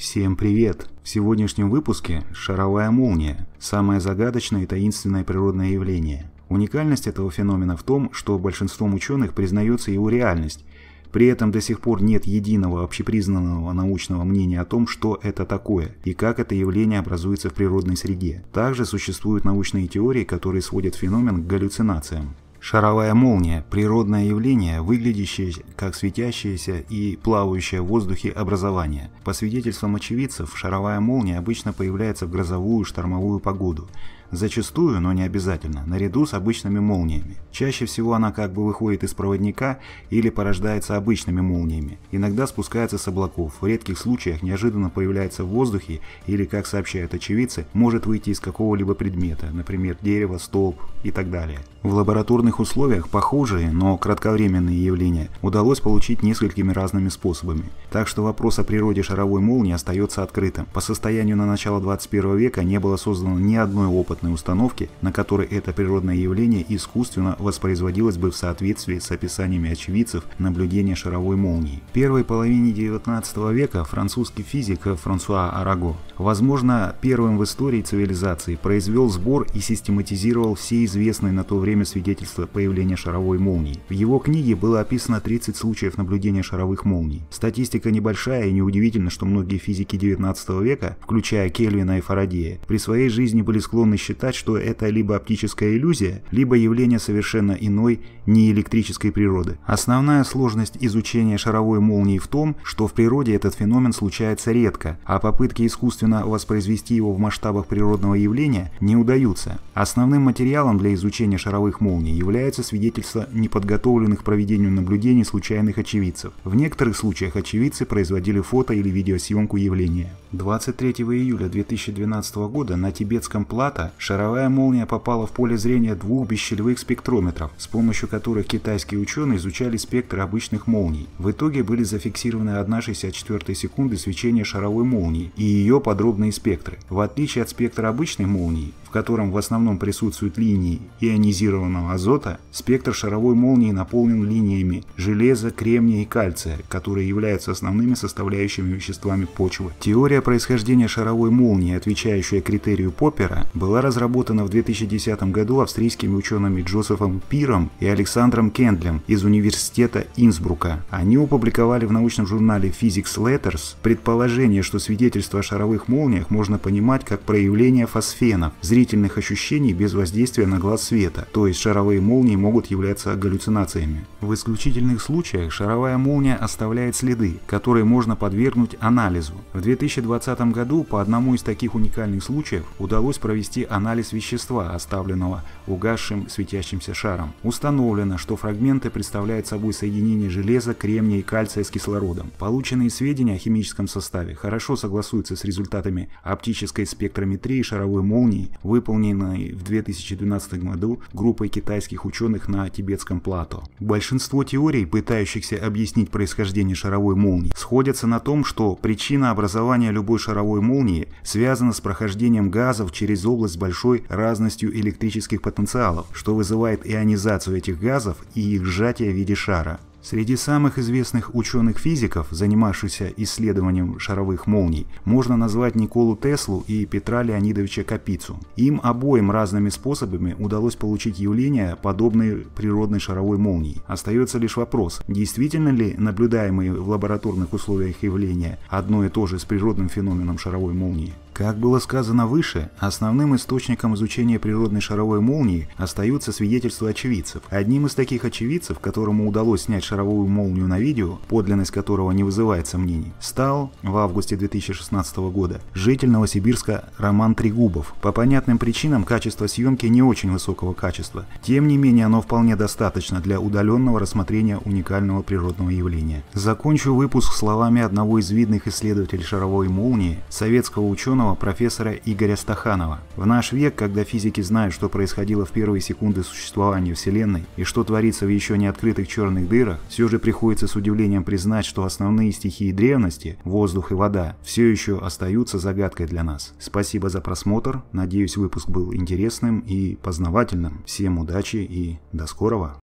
Всем привет! В сегодняшнем выпуске шаровая молния – самое загадочное и таинственное природное явление. Уникальность этого феномена в том, что большинством ученых признается его реальность. При этом до сих пор нет единого общепризнанного научного мнения о том, что это такое и как это явление образуется в природной среде. Также существуют научные теории, которые сводят феномен к галлюцинациям. Шаровая молния – природное явление, выглядящее как светящееся и плавающее в воздухе образование. По свидетельствам очевидцев, шаровая молния обычно появляется в грозовую штормовую погоду. Зачастую, но не обязательно, наряду с обычными молниями. Чаще всего она как бы выходит из проводника или порождается обычными молниями. Иногда спускается с облаков, в редких случаях неожиданно появляется в воздухе или, как сообщают очевидцы, может выйти из какого-либо предмета, например, дерева, столб и так далее. В лабораторных условиях похожие, но кратковременные явления удалось получить несколькими разными способами. Так что вопрос о природе шаровой молнии остается открытым. По состоянию на начало 21 века не было создано ни одной опытной установки, на которой это природное явление искусственно воспроизводилось бы в соответствии с описаниями очевидцев наблюдения шаровой молнии. В первой половине 19 века французский физик Франсуа Араго, возможно, первым в истории цивилизации, произвел сбор и систематизировал все известные на то время свидетельства появления шаровой молнии. В его книге было описано 30 случаев наблюдения шаровых молний. Статистика небольшая, и неудивительно, что многие физики 19 века, включая Кельвина и Фарадея, при своей жизни были склонны считать, что это либо оптическая иллюзия, либо явление совершенно иной, неэлектрической природы. Основная сложность изучения шаровой молнии в том, что в природе этот феномен случается редко, а попытки искусственно воспроизвести его в масштабах природного явления не удаются. Основным материалом для изучения шаровых молний является свидетельство неподготовленных к проведению наблюдений случайных очевидцев. В некоторых случаях очевидцы производили фото- или видеосъемку явления. 23 июля 2012 года на тибетском плато шаровая молния попала в поле зрения двух бесщелевых спектрометров, с помощью которых китайские ученые изучали спектр обычных молний. В итоге были зафиксированы 1/64 секунды свечения шаровой молнии и ее подробные спектры. В отличие от спектра обычной молнии, в котором в основном присутствуют линии ионизированного азота, спектр шаровой молнии наполнен линиями железа, кремния и кальция, которые являются основными составляющими веществами почвы. Теория происхождения шаровой молнии, отвечающая критерию Поппера, была разработана в 2010 году австрийскими учеными Джозефом Пиром и Александром Кендлем из университета Инсбрука. Они опубликовали в научном журнале Physics Letters предположение, что свидетельства о шаровых молниях можно понимать как проявление фосфенов, зрительных ощущений без воздействия на глаз света, то есть шаровые молнии могут являться галлюцинациями. В исключительных случаях шаровая молния оставляет следы, которые можно подвергнуть анализу. В 2020 году по одному из таких уникальных случаев удалось провести анализ вещества, оставленного угасшим светящимся шаром. Установлено, что фрагменты представляют собой соединение железа, кремния и кальция с кислородом. Полученные сведения о химическом составе хорошо согласуются с результатами оптической спектрометрии шаровой молнии, выполненной в 2012 году группой китайских ученых на тибетском плато. Большинство теорий, пытающихся объяснить происхождение шаровой молнии, сходятся на том, что причина образования любой шаровой молнии связана с прохождением газов через область с большой разностью электрических потенциалов, что вызывает ионизацию этих газов и их сжатие в виде шара. Среди самых известных ученых-физиков, занимавшихся исследованием шаровых молний, можно назвать Николу Теслу и Петра Леонидовича Капицу. Им обоим разными способами удалось получить явления, подобные природной шаровой молнии. Остается лишь вопрос, действительно ли наблюдаемые в лабораторных условиях явления одно и то же с природным феноменом шаровой молнии. Как было сказано выше, основным источником изучения природной шаровой молнии остаются свидетельства очевидцев. Одним из таких очевидцев, которому удалось снять шаровую молнию на видео, подлинность которого не вызывает сомнений, стал в августе 2016 года житель Новосибирска Роман Трегубов. По понятным причинам качество съемки не очень высокого качества. Тем не менее, оно вполне достаточно для удаленного рассмотрения уникального природного явления. Закончу выпуск словами одного из видных исследователей шаровой молнии, советского ученого профессора Игоря Стаханова. В наш век, когда физики знают, что происходило в первые секунды существования Вселенной и что творится в еще не открытых черных дырах, все же приходится с удивлением признать, что основные стихии древности, воздух и вода, все еще остаются загадкой для нас. Спасибо за просмотр, надеюсь, выпуск был интересным и познавательным. Всем удачи и до скорого!